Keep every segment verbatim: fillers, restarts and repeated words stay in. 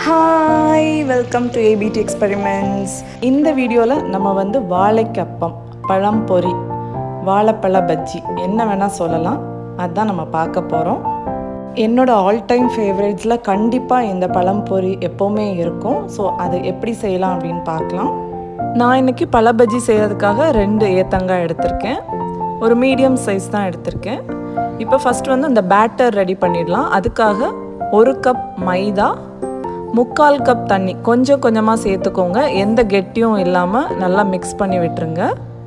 Hi, welcome to A B T Experiments. இந்த வீடியோல நம்ம வந்து வாழைக்கப்பம், பழம்பொரி, வாழைப்பழ பஜ்ஜி என்ன வேணா சொல்லலாம். அதான் நம்ம பார்க்க போறோம். என்னோட ஆல் டைம் ஃபேவரட்ஸ்ல கண்டிப்பா இந்த பழம்பொரி எப்பவுமே இருக்கும். ஸோ அது எப்படி செய்யலாம் அப்படின்னு பார்க்கலாம். நான் இன்னைக்கு பழ பஜ்ஜி செய்யறதுக்காக ரெண்டு ஏத்தங்காய் எடுத்திருக்கேன். ஒரு மீடியம் சைஸ் தான் எடுத்திருக்கேன். இப்போ ஃபர்ஸ்ட் வந்து இந்த பேட்டர் ரெடி பண்ணிடலாம். அதுக்காக ஒரு கப் மைதா, முக்கால் கப் தண்ணி கொஞ்சம் கொஞ்சமாக சேர்த்துக்கோங்க. எந்த கெட்டியும் இல்லாமல் நல்லா மிக்ஸ் பண்ணி விட்டுருங்க.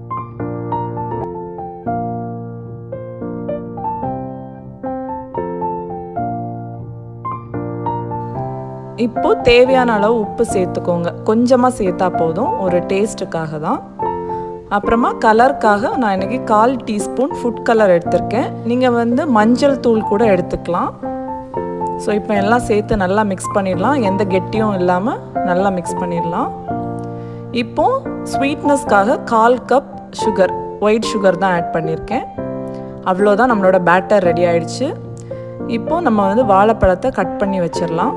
இப்போ தேவையான அளவு உப்பு சேர்த்துக்கோங்க. கொஞ்சமாக சேர்த்தா போதும், ஒரு டேஸ்ட்டுக்காக தான். அப்புறமா கலருக்காக நான் இன்றைக்கி கால் டீஸ்பூன் ஃபுட் கலர் எடுத்திருக்கேன். நீங்கள் வந்து மஞ்சள் தூள் கூட எடுத்துக்கலாம். ஸோ இப்போ எல்லாம் சேர்த்து நல்லா மிக்ஸ் பண்ணிடலாம். எந்த கெட்டியும் இல்லாமல் நல்லா மிக்ஸ் பண்ணிடலாம். இப்போது ஸ்வீட்னஸ்க்காக கால் கப் சுகர், ஒயிட் சுகர் தான் ஆட் பண்ணியிருக்கேன். அவ்வளோதான், நம்மளோட பேட்டர் ரெடி ஆயிடுச்சு. இப்போது நம்ம வந்து வாழைப்பழத்தை கட் பண்ணி வச்சிடலாம்.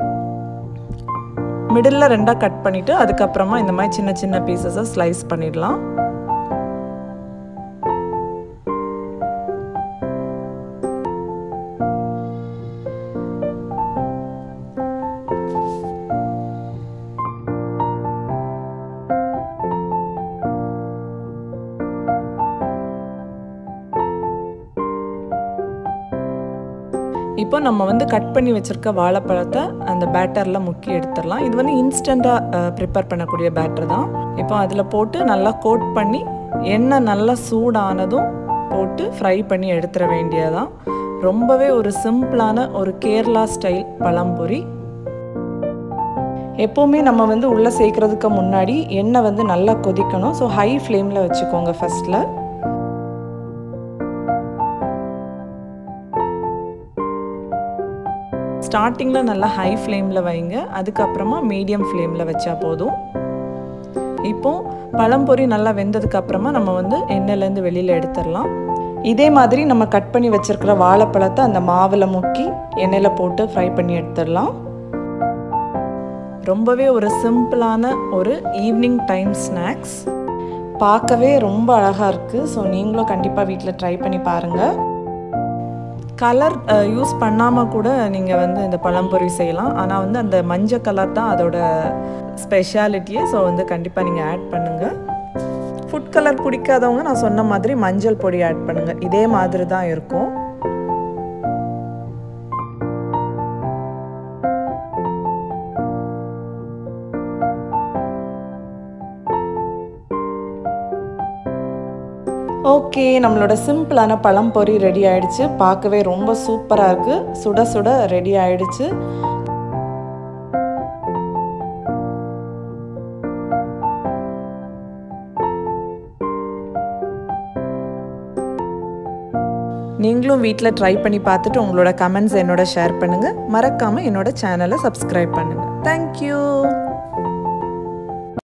மிடில் ரெண்டாக கட் பண்ணிவிட்டு அதுக்கப்புறமா இந்த மாதிரி சின்ன சின்ன பீசஸை ஸ்லைஸ் பண்ணிடலாம். இப்போ நம்ம வந்து கட் பண்ணி வச்சுருக்க வாழைப்பழத்தை அந்த பேட்டரில் முக்கி எடுத்துடலாம். இது வந்து இன்ஸ்டண்ட்டாக ப்ரிப்பேர் பண்ணக்கூடிய பேட்டர் தான். இப்போ அதில் போட்டு நல்லா கோட் பண்ணி எண்ணெய் நல்லா சூடானதும் போட்டு ஃப்ரை பண்ணி எடுத்துட வேண்டியதான். ரொம்பவே ஒரு சிம்பிளான ஒரு கேரளா ஸ்டைல் பழம்பொரி. எப்போவுமே நம்ம வந்து உள்ளே சேர்க்குறதுக்கு முன்னாடி எண்ணெய் வந்து நல்லா கொதிக்கணும். ஸோ ஹை ஃப்ளேமில் வச்சுக்கோங்க ஃபஸ்ட்டில். ஸ்டார்டிங்கில் நல்லா ஹை ஃப்ளேமில் வைங்க. அதுக்கப்புறமா மீடியம் ஃப்ளேமில் வச்சா போதும். இப்போது பழம்பொரி நல்லா வெந்ததுக்கப்புறமா நம்ம வந்து எண்ணெயிலேருந்து வெளியில் எடுத்துடலாம். இதே மாதிரி நம்ம கட் பண்ணி வச்சுருக்கிற வாழைப்பழத்தை அந்த மாவில் முக்கி எண்ணெயில் போட்டு ஃப்ரை பண்ணி எடுத்துடலாம். ரொம்பவே ஒரு சிம்பிளான ஒரு ஈவினிங் டைம் ஸ்நாக்ஸ். பார்க்கவே ரொம்ப அழகாக இருக்குது. ஸோ நீங்களும் கண்டிப்பாக வீட்டில் ட்ரை பண்ணி பாருங்கள். கலர் யூஸ் பண்ணாமல் கூட நீங்கள் வந்து இந்த பழம்பொரி செய்யலாம். ஆனால் வந்து அந்த மஞ்சள் கலர் தான் அதோட ஸ்பெஷாலிட்டியே. ஸோ வந்து கண்டிப்பாக நீங்கள் ஆட் பண்ணுங்கள். ஃபுட் கலர் பிடிக்காதவங்க நான் சொன்ன மாதிரி மஞ்சள் பொடி ஆட் பண்ணுங்கள். இதே மாதிரி தான் இருக்கும். ஓகே, நம்மளோட சிம்பிளான பழம்பொரி ரெடி ஆயிடுச்சு. பார்க்கவே ரொம்ப சூப்பராக இருக்குது. சுட சுட ரெடி ஆயிடுச்சு. நீங்களும் வீட்டில் ட்ரை பண்ணி பார்த்துட்டு உங்களோட கமெண்ட்ஸ் என்னோட ஷேர் பண்ணுங்கள். மறக்காமல் என்னோட சேனலை சப்ஸ்கிரைப் பண்ணுங்கள். தேங்க்யூ.